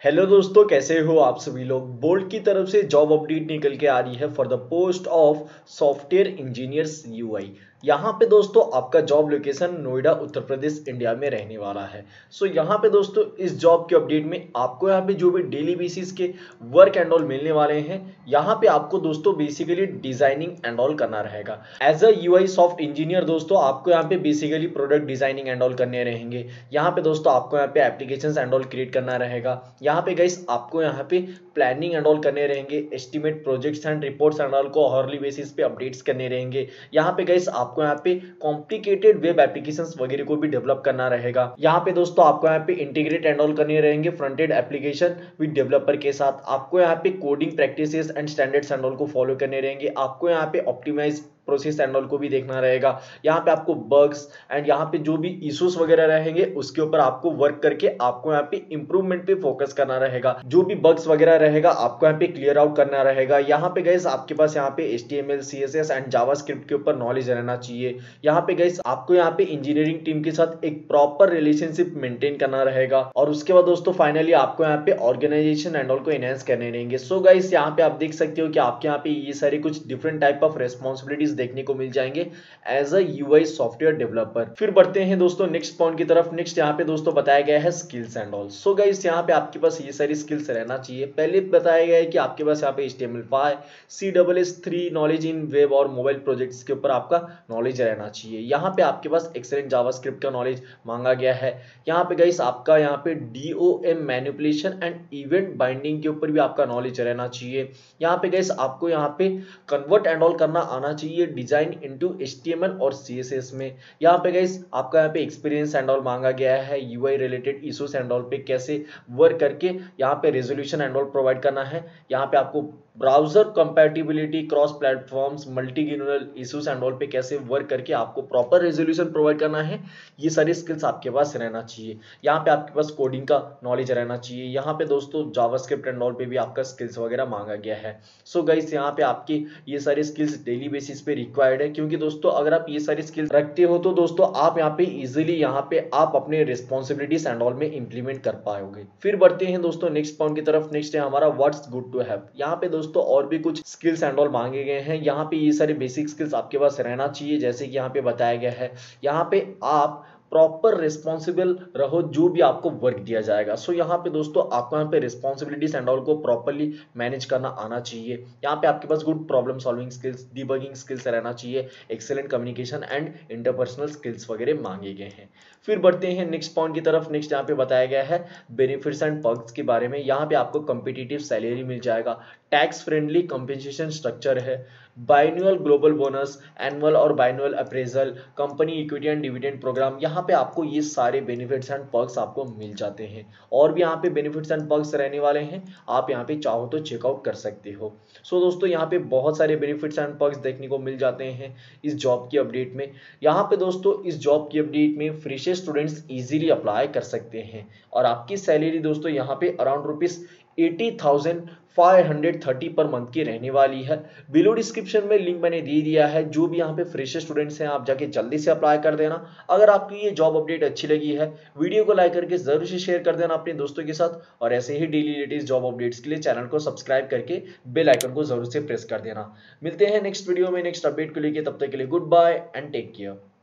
Hello दोस्तों, कैसे हो आप सभी लोग। बोल्ट की तरफ से जॉब अपडेट निकल के आ रही है for the post of software engineers UI. यहाँ पे दोस्तों आपका job location Noida Uttar Pradesh India में रहने वाला है। सो यहाँ पे दोस्तों इस जॉब के अपडेट में आपको यहाँ पे जो भी डेली बेसिस के वर्क एंड ऑल मिलने वाले हैं, यहाँ पे आपको दोस्तों बेसिकली डिजाइनिंग एंड ऑल करना रहेगा। As a UI soft engineer दोस्तों आपको यहाँ पे basically product designing and all करने रहेंगे। यहाँ पे दोस्तों आपको यहाँ पे एप्लीकेशन एंड ऑल क्रिएट करना रहेगा। यहाँ पे गाइस आपको यहाँ पे प्लानिंग एंड ऑल करने रहेंगे, estimate projects and reports and all को हॉर्ली बेसिस पे अपडेट्स करने रहेंगे। यहाँ पे गाइस आपको यहाँ पे कॉम्प्लिकेटेड वेब एप्लीकेशंस वगैरह को भी डेवलप करना रहेगा। यहाँ पे दोस्तों आपको यहाँ पे इंटीग्रेट एंड ऑल करने रहेंगे front end application with developer के साथ। आपको यहाँ पे coding practices and standards and all को फॉलो करने रहेंगे। आपको यहाँ पे ऑप्टिमाइज प्रोसेस एंड ऑल को भी देखना रहेगा। यहाँ पे आपको बग्स एंड यहाँ पे जो भी इश्यूज वगैरह रहेंगे उसके ऊपर आपको वर्क करके आपको यहाँ पे इंप्रूवमेंट पे फोकस करना रहेगा। जो भी बग्स वगैरह रहेगा आपको यहाँ पे क्लियर आउट करना रहेगा। यहाँ पे गाइस आपके पास यहाँ पे HTML CSS एंड जावास्क्रिप्ट के ऊपर नॉलेज रहना चाहिए। यहाँ पे गाइस आपको यहाँ पे इंजीनियरिंग टीम के साथ एक प्रॉपर रिलेशनशिप मेंटेन करना रहेगा। और उसके बाद दोस्तों फाइनली आपको यहाँ पे ऑर्गेनाइजेशन एंड ऑल को एनहांस करने रहेंगे। सो गाइस यहाँ पे आप देख सकते हो कि आपके यहाँ पे ये सारे कुछ डिफरेंट टाइप ऑफ रेस्पॉन्सिबिलिटीज देखने को मिल जाएंगे as a UI software developer. फिर बढ़ते हैं दोस्तों नेक्स्ट पॉइंट की तरफ। नेक्स्ट यहाँ पे दोस्तों बताया गया है skills and all. So guys यहाँ पे आपके पास ये सारी स्किल्स रहना चाहिए। पहले बताया गया है कि आपके पास यहाँ पे HTML5 CSS3 knowledge in web और मोबाइल प्रोजेक्ट्स के ऊपर आपका नॉलेज रहना चाहिए। यहाँ पे आपके पास एक्सेलेंट जावास्क्रिप्ट का नॉलेज मांगा गया है। यहाँ पे गाइस आपका यहाँ पे DOM manipulation and event binding के ऊपर भी आपका नॉलेज रहना चाहिए। यहाँ पे गाइस आपको यहाँ पे कन्वर्ट एंड ऑल करना आना चाहिए डिजाइन इनटू HTML और CSS में। यहाँ पे गाइस आपका यहाँ पे एक्सपीरियंस एंड ऑल मांगा गया है। UI related issues and all पे कैसे वर्क करके यहाँ पे रेजोल्यूशन एंड ऑल प्रोवाइड करना है। यहाँ पे आपको browser compatibility, cross platforms, multilingual issues and all पे कैसे वर्क करके आपको प्रॉपर रेजोल्यूशन प्रोवाइड करना है। ये सारी स्किल्स आपके पास रहना चाहिए। यहाँ पे आपके पास कोडिंग का नॉलेज रहना चाहिए। यहाँ पे दोस्तों जावास्क्रिप्ट एंड ऑल पे भी आपका स्किल्स वगैरह मांगा गया है। सो गाइस यहाँ पे आपकी ये सारी स्किल्स डेली बेसिस पे रिक्वायर्ड है, क्योंकि दोस्तों अगर आप ये सारी स्किल्स रखते हो तो दोस्तों आप यहाँ पे इजीली यहाँ पे आप अपने रिस्पॉन्सिबिलिटीज एंड ऑल में इंप्लीमेंट कर पाओगे। फिर बढ़ते हैं दोस्तों नेक्स्ट पॉइंट की तरफ। नेक्स्ट है हमारा व्हाट्स गुड टू हैव। यहाँ पे दोस्तों और भी कुछ स्किल्स एंड ऑल मांगे गए हैं। यहाँ पे ये सारे बेसिक स्किल्स आपके पास रहना चाहिए, जैसे कि यहाँ पे बताया गया है। यहाँ पे आप प्रॉपर रिस्पॉन्सिबल रहो जो भी आपको वर्क दिया जाएगा। सो यहाँ पे दोस्तों आपको यहाँ पे रिस्पॉन्सिबिलिटीज एंड ऑल को प्रॉपरली मैनेज करना आना चाहिए। यहाँ पे आपके पास good problem solving skills, debugging skills रहना चाहिए, excellent communication and interpersonal skills वगैरह मांगे गए हैं। फिर बढ़ते हैं नेक्स्ट पॉइंट की तरफ। नेक्स्ट यहाँ पे बताया गया है बेनिफिट्स एंड पर्क्स के बारे में। यहाँ पे आपको कम्पिटिटिव सैलरी मिल जाएगा, टैक्स फ्रेंडली कंपेंसेशन स्ट्रक्चर है, बाइन्युअल ग्लोबल बोनस, एनुअल और biannual appraisal, company equity and dividend program. यहाँ पे आपको ये सारे बेनिफिट्स एंड पर्क्स आपको मिल जाते हैं। और भी यहाँ पे बेनिफिट्स एंड पर्क्स रहने वाले हैं, आप यहाँ पे चाहो तो चेकआउट कर सकते हो। सो दोस्तों यहाँ पे बहुत सारे बेनिफिट्स एंड पर्क्स देखने को मिल जाते हैं इस जॉब की अपडेट में। यहाँ पे दोस्तों इस जॉब की अपडेट में फ्रेशर स्टूडेंट्स इजीली अप्लाई कर सकते हैं और आपकी सैलरी दोस्तों यहाँ पे अराउंड ₹80,530 पर मंथ की रहने वाली है। बिलो डिस्क्रिप्शन में लिंक मैंने दे दिया है। जो भी यहाँ पे फ्रेशर स्टूडेंट्स हैं आप जाके जल्दी से अप्लाई कर देना। अगर आपकी ये जॉब अपडेट अच्छी लगी है, वीडियो को लाइक करके जरूर से शेयर कर देना अपने दोस्तों के साथ, और ऐसे ही डेली लेटेस्ट जॉब अपडेट्स के लिए चैनल को सब्सक्राइब करके बेल आइकन को जरूर से प्रेस कर देना। मिलते हैं नेक्स्ट वीडियो में नेक्स्ट अपडेट को लेकर, तब तक के लिए good bye and take care.